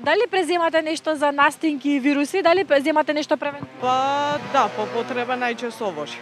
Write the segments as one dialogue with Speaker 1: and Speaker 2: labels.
Speaker 1: Дали преземате нешто за настинки и вируси? Дали преземате нешто превентивно?
Speaker 2: Па да, по потреба најчесто овошје.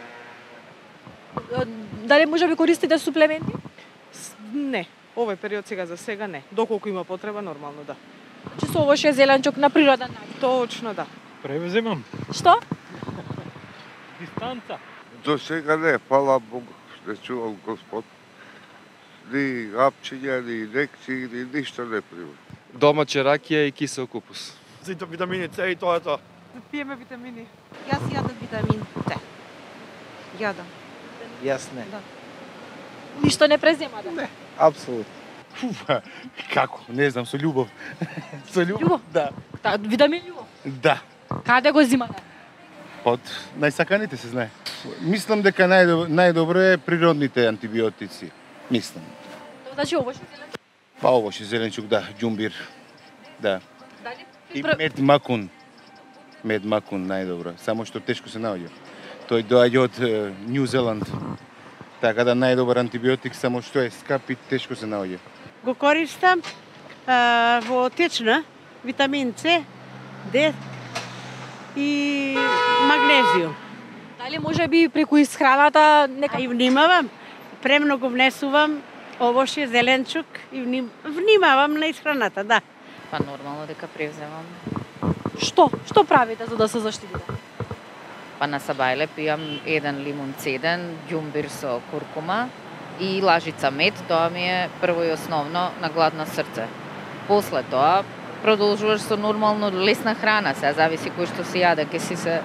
Speaker 1: Дали можеби користите суплементи?
Speaker 2: Не, овој период за сега не. Доколку има потреба, нормално да.
Speaker 1: Че со овошје зеленчук на природен начин.
Speaker 2: Точно да.
Speaker 3: Превземам.
Speaker 1: Што?
Speaker 3: Дистанца.
Speaker 4: До сега не, фала Богу, не чувам Господ. Ни апчиња, ни инекции, ни ништо не примам.
Speaker 5: Домаќа ракија и кисел купус.
Speaker 3: За витамини С и тоа е тоа.
Speaker 2: Пиеме витамини.
Speaker 6: Јас јадам витамин С. Јадам.
Speaker 7: Јас не.
Speaker 6: Да.
Speaker 1: Ништо не преземате?
Speaker 7: Не, апсолутно.
Speaker 3: Како? Не знам, со љубов. Со
Speaker 1: Љубов?
Speaker 3: Да.
Speaker 1: Витамин љубов?
Speaker 3: Да.
Speaker 1: Каде го зимате?
Speaker 3: Под најсаканите се знае. Мислам дека најдобро е природните антибиотици. Мислам.
Speaker 1: Тоа значи овошје зеленчук?
Speaker 3: Па овошје зеленчук, да, џумбир. Да.
Speaker 1: Дали?
Speaker 3: И мед макун најдобро, само што тешко се наоѓа. Тој доаѓа од Њу Зеланд. Така да најдобар антибиотик, само што е скап и тешко се наоѓа.
Speaker 6: Го користам во течна, витамин С, Д и магнезиум.
Speaker 1: Дали можеби преку исхраната нека
Speaker 6: А и внимавам, премногу внесувам овошје, зеленчук и внимавам на исхраната, да.
Speaker 8: Па нормално дека превземам.
Speaker 1: Што правите за да се заштитите?
Speaker 8: Па на сабајле пијам еден лимун цеден, ѓумбир со куркума и лажица мед, тоа ми е прво и основно на гладно срце. После тоа продолжуваш со нормално лесна храна, се зависи кој што си јаде, ке си се.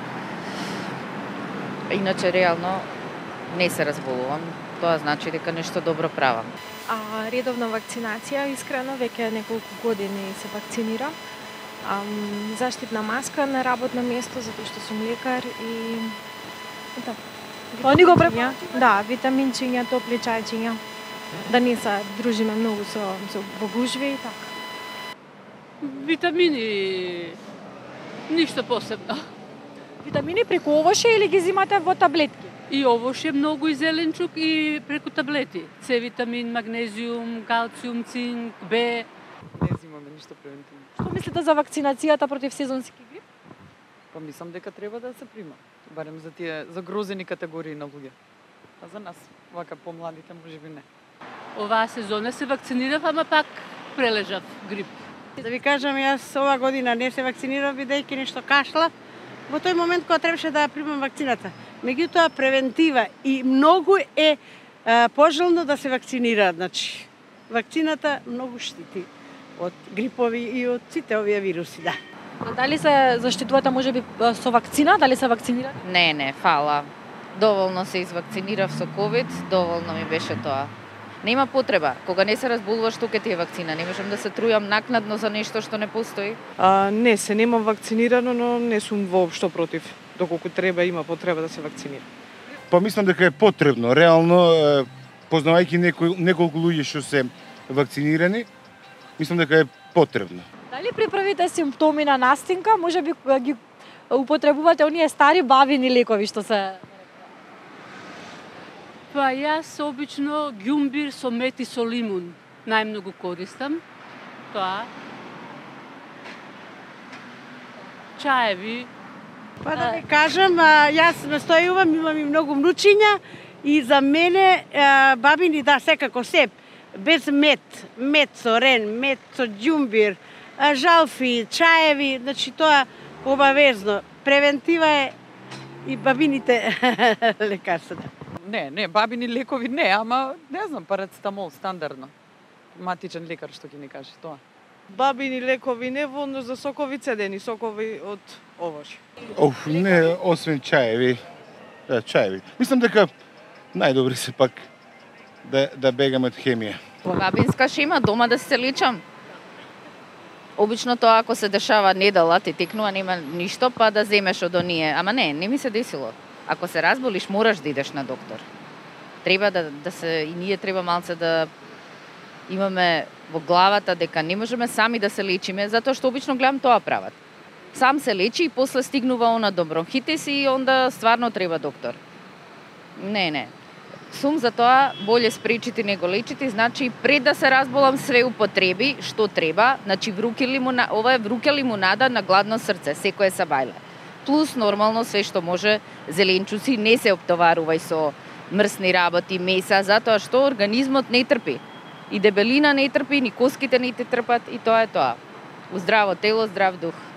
Speaker 8: Иначе реално не се разболувам, тоа значи дека нешто добро правам.
Speaker 9: Редовна вакцинација, искрено, веќе неколку години се вакцинирам. Заштитна маска на работно место, затоа што сум лекар и да.
Speaker 1: Тоа ни го препорачувате?
Speaker 9: Да, витаминчиња, топли чајчиња. Да не се дружиме многу со во гужви и така.
Speaker 10: Витамини, ништо посебно.
Speaker 1: Витамини преку овошје или ги зимате во таблетки?
Speaker 10: И овошје многу и зеленчук и преку таблети. С витамин, магнезиум, калциум, цинк, Б.
Speaker 2: Не зимаме ништо превентивно.
Speaker 1: Што мислите за вакцинацијата против сезонски грип?
Speaker 2: Па мислам дека треба да се прима. Барем за тие загрозени категории на луѓе. А за нас, вака помладите, можеби не.
Speaker 10: Оваа сезона се вакцинирав, ама пак прележав грип.
Speaker 6: Да ви кажам, јас ова година не се вакцинирав, бидејќи нешто кашлав во тој момент кога требаше да ја примам вакцината. Меѓутоа превентива и многу е пожелно да се вакцинираат. Значи, вакцината многу штити од грипови и од сите овие вируси, да.
Speaker 1: Дали се заштитувате можеби со вакцина? Дали се вакцинирате?
Speaker 8: Не, фала. Доволно се извакцинирав со ковид, доволно ми беше тоа. Нема потреба. Кога не се разболуваш, што ќе ти е вакцина? Не можам да се трујам накнадно за нешто што не постои.
Speaker 2: Не, се немам вакцинирано, но не сум воопшто против. Доколку треба, има потреба да се вакцинира.
Speaker 3: Па мислам дека е потребно. Реално, познавајќи неколку луѓе што се вакцинирани, мислам дека е потребно.
Speaker 1: Дали при првите симптоми на настинка можеби ги употребувате оние стари бавини лекови што се?
Speaker 10: Па јас обично ѓумбир со мед и со лимун најмногу користам. Тоа. Чаеви.
Speaker 6: Па да ви кажам, јас настојувам, имам и многу внучиња и за мене бабини, да, секако се, без мед со рен, мед со ѓумбир, жалфи, чаеви, значи тоа обавезно. Превентива е и бабините лекарства.
Speaker 2: Не, бабини лекови не, ама не знам, парацетамол стандардно. Матичен лекар што ќе ни каже тоа. Бабини лекови не, но за сокови цедени, сокови од овошје.
Speaker 3: Не, освен чаеви. Да, чаеви. Мислам дека најдобри се пак да бегаме од хемија.
Speaker 8: Во бабинска шема дома да се лечам. Обично тоа ако се дешава недела, ти текнува, нема ништо, па да земеш од оние. Ама не ми се десило. Ако се разболиш, мораш да идеш на доктор. Треба да се, и ние треба малце да имаме во главата дека не можеме сами да се лечиме, затоа што обично гледам тоа прават. Сам се лечи и после стигнува она до бронхитис и онда стварно треба доктор. Не. сум за тоа боле спречити него лечити, значи пред да се разболам све употреби што треба, значи ова е вруќа лимунада на гладно срце, секое сабајле. Плюс нормално све што може зеленчуци, не се оптоварувај со мрсни работи, меса, затоа што организмот не трпи. И дебелина не трпи, ни коските не те трпат и тоа е тоа. У здраво тело, здрав дух.